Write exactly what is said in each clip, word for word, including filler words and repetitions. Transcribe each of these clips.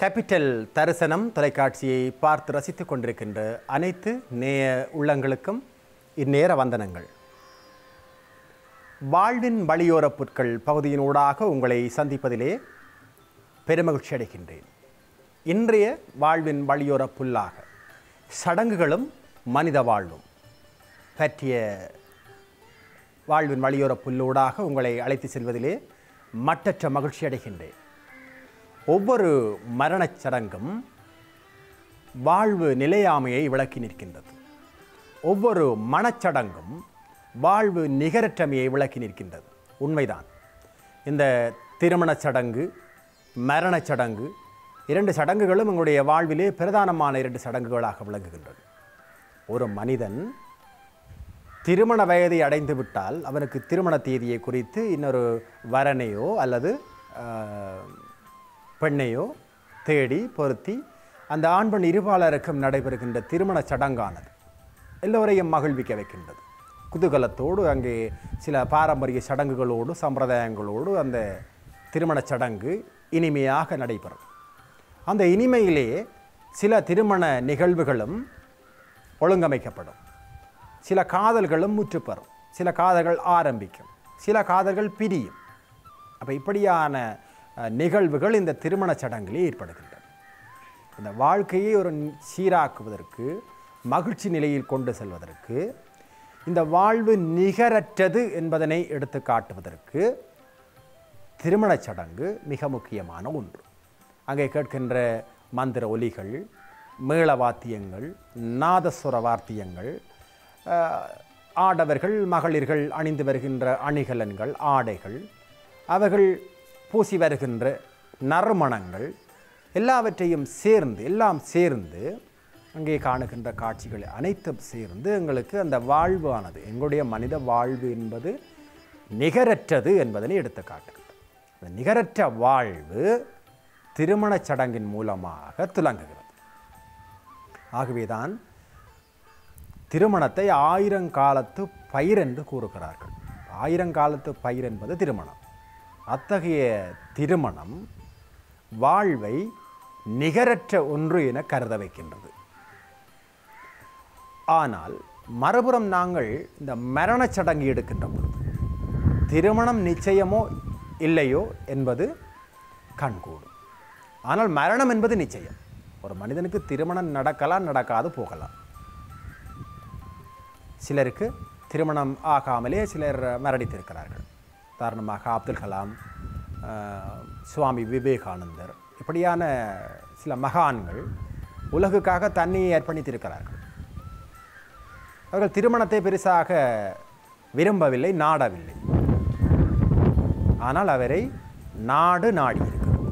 Capital தரிசனம் தொலைக்காட்சியை பார்த்து ரசித்துக் கொண்டிருக்கின்ற அனைத்து நேய உள்ளங்களுக்கும் இந்நேர வந்தனங்கள். வாழ்வின் வழியோர புற்கள் பகுதியினூடாக உங்களை சந்திப்பதிலே பெருமகிழ்ச்சி அடைகின்றேன். இன்றைய வாழ்வின் வழியோர புல்லாக சடங்குகளும் மனித வாழ்வும் பற்றிய வாழ்வின் வழியோர புல்லூடாக உங்களை அழைத்து செல்வதிலே மட்டற்ற மகிழ்ச்சி அடைகின்றேன். ஒவ்வொரு மரணச் சடங்கும் வாழ்வு நிலையாமையை விளக்கி நிற்கின்றது. ஒவ்வொரு மனச்சடங்கும் வாழ்வு நிகரற்றமையை விளக்கி நிற்கின்றது. உண்மைதான். இந்த திருமணச் சடங்கு, மரணச் சடங்கு இரண்டு சடங்குகளும் எங்களுடைய வாழ்விலே பிரதானமான இரண்டு சடங்குகளாக விளங்குகின்றது. ஒரு மனிதன் திருமண வயதை அடைந்து விட்டால் அவனுக்கு திருமண தேதியை குறித்து இன்னொரு வரனையோ அல்லது பெண்ணையோ தேடி பொருத்தி அந்த ஆண் பெண் இருபாலருக்கும் நடைபெறுகின்ற திருமண சடங்கானது எல்லோரையும் மகிழ்விக்க வைக்கின்றது. குதூகலத்தோடு அங்கே சில பாரம்பரிய சடங்குகளோடு சம்பிரதாயங்களோடு அந்த திருமண சடங்கு இனிமையாக நடைபெறும். அந்த இனிமையிலேயே சில திருமண நிகழ்வுகளும் ஒழுங்கமைக்கப்படும். சில காதல்களும் முற்றுப்பெறும். சில காதல்கள் ஆரம்பிக்கும். சில காதல்கள் பிரியும். அப்போ இப்படியான நிகழ்வுகள் இந்த திருமண சடங்கிலே ஏற்படுகின்றன. இந்த வாழ்க்கையை ஒரு சீராக்குவதற்கு, மகிழ்ச்சி நிலையில் கொண்டு செல்வதற்கு, இந்த வாழ்வு நிகரற்றது என்பதனை எடுத்து காட்டுவதற்கு திருமண சடங்கு மிக முக்கியமான ஒன்று. அங்கே கேட்கின்ற மந்திர ஒலிகள், மேள வாத்தியங்கள், நாதஸ்வர வாத்தியங்கள், ஆடவர்கள் மகளிர்கள் அணிந்து வருகின்ற அணிகலன்கள், ஆடைகள், அவர்கள் பூசி வருகின்ற நறுமணங்கள் எல்லாவற்றையும் சேர்ந்து எல்லாம் சேர்ந்து அங்கே காணுகின்ற காட்சிகள் அனைத்தும் சேர்ந்து எங்களுக்கு அந்த வாழ்வானது, எங்களுடைய மனித வாழ்வு என்பது நிகரற்றது என்பதனை எடுத்து காட்டுகிறது. அந்த நிகரற்ற வாழ்வு திருமண சடங்கின் மூலமாக துலங்குகிறது. ஆகவேதான் திருமணத்தை ஆயிரங்காலத்து பயிர் என்று கூறுகிறார்கள். ஆயிரங்காலத்து பயிர் என்பது திருமணம். அத்தகைய திருமணம் வாழ்வை நிகரற்ற ஒன்று என கருத வைக்கின்றது. ஆனால் மறுபுறம் நாங்கள் இந்த மரணச் சடங்கு எடுக்கின்ற பொழுது திருமணம் நிச்சயமோ இல்லையோ என்பது கண்கூடும். ஆனால் மரணம் என்பது நிச்சயம். ஒரு மனிதனுக்கு திருமணம் நடக்கலாம், நடக்காது போகலாம். சிலருக்கு திருமணம் ஆகாமலே சிலர் மரணித்திருக்கிறார்கள். உதாரணமாக அப்துல் கலாம், சுவாமி விவேகானந்தர், இப்படியான சில மகான்கள் உலகுக்காக தன்னையை அர்ப்பணித்திருக்கிறார்கள். அவர்கள் திருமணத்தை பெருசாக விரும்பவில்லை, நாடவில்லை. ஆனால் அவரை நாடு நாடி இருக்கிறது.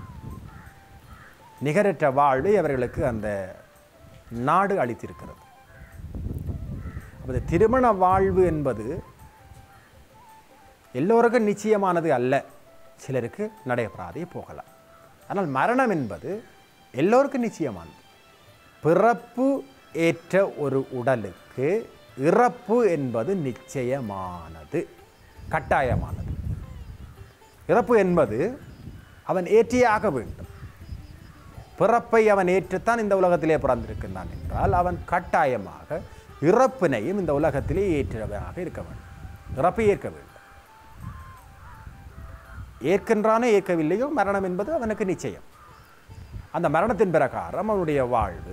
நிகரற்ற வாழ்வை அவர்களுக்கு அந்த நாடு அளித்திருக்கிறது. அப்போ திருமண வாழ்வு என்பது எல்லோருக்கும் நிச்சயமானது அல்ல. சிலருக்கு நடைபெறாதே போகலாம். ஆனால் மரணம் என்பது எல்லோருக்கும் நிச்சயமானது. பிறப்பு ஏற்ற ஒரு உடலுக்கு இறப்பு என்பது நிச்சயமானது, கட்டாயமானது. இறப்பு என்பது அவன் ஏற்றியாக வேண்டும். பிறப்பை அவன் ஏற்றுத்தான் இந்த உலகத்திலே பிறந்திருக்கின்றான் என்றால் அவன் கட்டாயமாக இறப்பினையும் இந்த உலகத்திலே ஏற்றவனாக இருக்க வேண்டும். இறப்பை ஏற்க வேண்டும். ஏற்கின்றானோ ஏற்கவில்லையோ மரணம் என்பது அவனுக்கு நிச்சயம். அந்த மரணத்தின் பிரகாரம் அவனுடைய வாழ்வு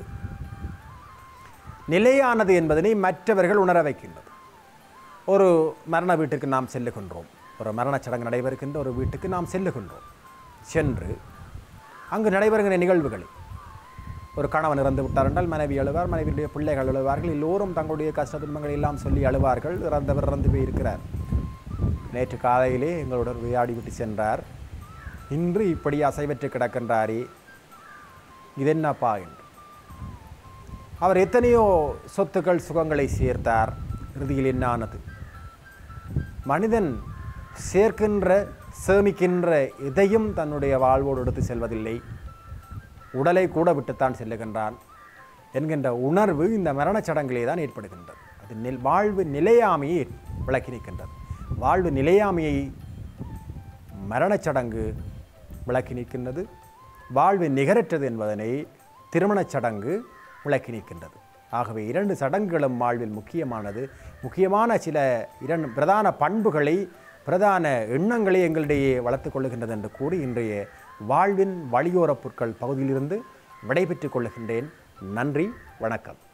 நிலையானது என்பதனை மற்றவர்கள் உணர வைக்கின்றது. ஒரு மரண வீட்டுக்கு நாம் செல்லுகின்றோம். ஒரு மரணச் சடங்கு நடைபெறுகின்ற ஒரு வீட்டுக்கு நாம் செல்லுகின்றோம். சென்று அங்கு நடைபெறுகின்ற நிகழ்வுகளில் ஒரு கணவன் இறந்து விட்டார் என்றால் மனைவி அழுவார், மனைவியுடைய பிள்ளைகள் அழுவார்கள். எல்லோரும் தங்களுடைய கஷ்ட துன்பங்களை எல்லாம் சொல்லி அழுவார்கள். இறந்தவர் இறந்து போயிருக்கிறார். நேற்று காலையிலே எங்களுடன் விளையாடி விட்டு சென்றார், இன்று இப்படி அசைவற்று கிடக்கின்றாரே, இதென்னப்பா என்று. அவர் எத்தனையோ சொத்துக்கள் சுகங்களை சேர்த்தார், இறுதியில் என்னானது? மனிதன் சேர்க்கின்ற சேமிக்கின்ற எதையும் தன்னுடைய வாழ்வோடு எடுத்து செல்வதில்லை, உடலை கூட விட்டுத்தான் செல்லுகின்றான் என்கின்ற உணர்வு இந்த மரணச் சடங்கிலே தான் ஏற்படுகின்றது. அது நெல் வாழ்வு நிலையாமையை விளக்கி நிற்கின்றது. வாழ்வு நிலையாமையை மரணச் சடங்கு விளக்கி நிற்கின்றது. வாழ்வு நிகரற்றது என்பதனை திருமணச் சடங்கு விளக்கி நிற்கின்றது. ஆகவே இரண்டு சடங்குகளும் வாழ்வில் முக்கியமானது. முக்கியமான சில இரண்டு பிரதான பண்புகளை பிரதான எண்ணங்களை எங்களிடையே வளர்த்து கொள்ளுகின்றது என்று கூறி இன்றைய வாழ்வின் வழியோரப் பொருட்கள் பகுதியிலிருந்து விடைபெற்றுக் கொள்ளுகின்றேன். நன்றி, வணக்கம்.